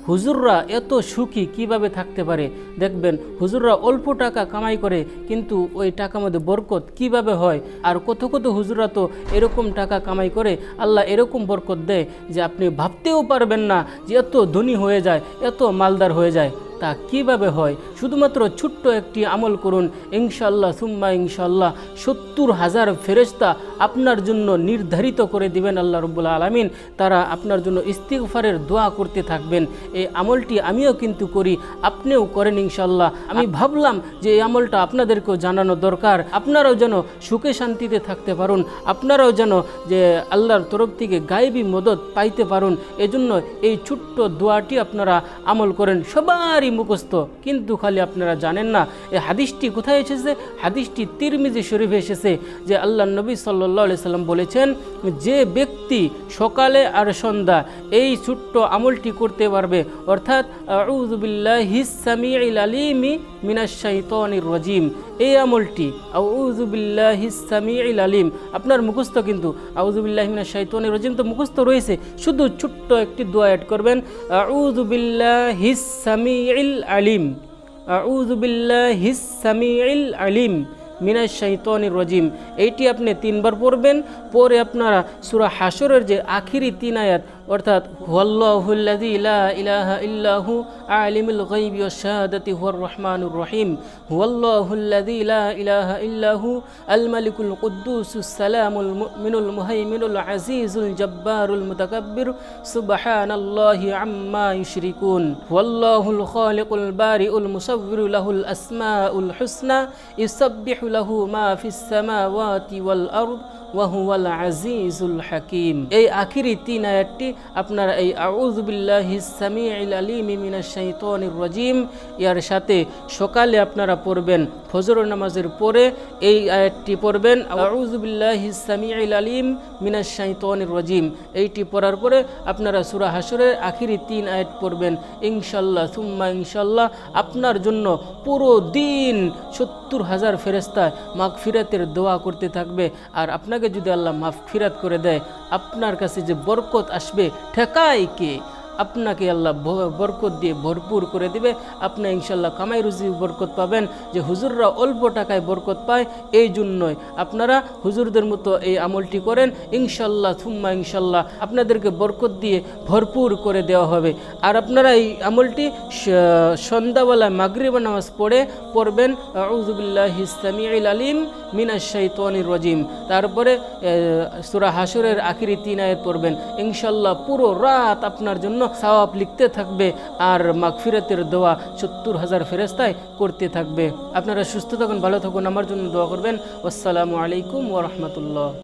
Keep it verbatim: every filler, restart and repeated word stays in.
হুজুররা এত সুখী কিভাবে থাকতে পারে? দেখবেন হুজুররা অল্প টাকা কামাই করে, কিন্তু ওই টাকার মধ্যে বরকত কিভাবে হয়। আর কত কত হুজুররা তো এরকম টাকা কামাই করে আল্লাহ এরকম বরকত দেয় যে আপনি ভাবতেও পারবেন না যে এত ধনী হয়ে যায়, এত মালদার হয়ে যায়। তা কিভাবে হয়? শুধুমাত্র ছোট্ট একটি আমল করুন, ইনশাআল্লাহ সুম্মা ইনশাআল্লাহ সত্তর হাজার ফেরেশতা আপনার জন্য নির্ধারিত করে দিবেন আল্লাহ রাব্বুল আলামিন। তারা আপনার জন্য ইস্তিগফারের দোয়া করতে থাকবেন। এই আমলটি আমিও কিন্তু করি, আপনিও করেন ইনশাআল্লাহ। আমি ভাবলাম যে এই আমলটা আপনাদেরকেও জানানো দরকার, আপনারাও যেন সুখে শান্তিতে থাকতে পারুন, আপনারাও যেন যে আল্লাহর তরফ থেকে গায়েবী মদত পাইতে পারুন। এজন্য এই ছোট্ট দোয়াটি আপনারা আমল করেন। সবারই মুখস্থ, কিন্তু খালি আপনারা জানেন না। এই হাদিসটি কোথায় এসেছে? হাদিসটি তিরমিজি শরীফে এসেছে যে আল্লাহ নবী সাল্লাল্লাহু আলাইহি সাল্লাম বলেছেন, যে ব্যক্তি সকালে আর সন্ধ্যা এই ছোট্ট আমলটি করতে পারবে, অর্থাৎ আউযু বিল্লাহিস সামিউল আলিম মিনাশ শাইতানির রাজিম, এই আমলটি আউযু বিল্লাহিস সামিউল আলিম আপনার মুখস্থ, কিন্তু আউযু বিল্লাহি মিনাশ শাইতানির রাজিম তো মুখস্থ রয়েছে, শুধু ছোট্ট একটি দোয়া অ্যাড করবেন, আউযু বিল্লাহিস সামিউল আলিম, আউযু বিল্লাহিস সামিউল আলিম মিনাশ শাইতানির রাজিম। এইটি আপনি তিনবার পড়বেন। পরে আপনারা সূরা হাশরের যে আখিরি তিন আয়াত, অর্থাৎ হুয়াল্লাহুল্লাযী লা ইলাহা ইল্লাহু আলিমুল গায়বি ওয়াশ শাহাদাতি হুয়ার রহমানুর রহিম, হুয়াল্লাহুল্লাযী লা ইলাহা ইল্লাহু আল মালিকুল কুদ্দুসুস সালামুল মুমিনুল মুহাইমিনুল আজিজুল জব্বারুল মুতাকাব্বির সুবহানাল্লাহি আম্মা ইউশরিকুন, হুয়াল্লাহুল খালিকুল বারিউল মুসাব্বিরু লাহুল আসমাউল হুসনা ইউসাব্বিহু লাহু মা ফিস সামাওয়াতি ওয়াল আরদ ওয়া হুয়াল আজিজুল হাকিম। এই আখিরি তিন আয়াতটি আপনারা এই আউযু বিল্লাহিস সামিউল আলিম মিনাশ শাইতানির রাজিম এর সাথে সকালে আপনারা পড়বেন, ফজর নামাজের পরে এই আয়াতটি পড়বেন, আউযু বিল্লাহিস সামিউল আলিম মিনাশ শাইতানির রাজিম। এইটি পড়ার পরে আপনারা সূরা হাশরের আখিরি তিন আয়াত পড়বেন। ইনশাআল্লাহ সুম্মা ইনশাআল্লাহ আপনার জন্য পুরো দিন সত্তর হাজার ফেরেশতা মাগফিরাতের দোয়া করতে থাকবে। আর আপনাকে যদি আল্লাহ মাগফিরাত করে দেয়, আপনার কাছে যে বরকত আসবে ঠেকায় কে? আপনাকে আল্লাহ বরকত দিয়ে ভরপুর করে দিবে। আপনি ইনশাল্লাহ কামাই রুজি বরকত পাবেন। যে হুজুররা অল্প টাকায় বরকত পায়, এই জন্যই আপনারা হুজুরদের মতো এই আমলটি করেন। ইনশাল্লাহ সুম্মা ইনশাল্লাহ আপনাদেরকে বরকত দিয়ে ভরপুর করে দেওয়া হবে। আর আপনারা এই আমলটি সন্ধ্যাবেলা মাগরিবা নামাজ পড়ে পড়বেন, আউযু বিল্লাহিস সামিউল আলিম মিনাশ শাইতানির রাজিম। তারপরে সূরা হাশরের আখিরি তিন আয়াত পড়বেন। ইনশাল্লাহ পুরো রাত আপনার জন্য সওয়াব লিখতে থাকবে আর মাগফিরাতের দোয়া সত্তর হাজার ফেরেশতায় করতে থাকবে। আপনারা সুস্থ থাকুন, ভালো থাকুন, আমার জন্য দোয়া করবেন। আসসালামু আলাইকুম ওয়া রাহমাতুল্লাহ।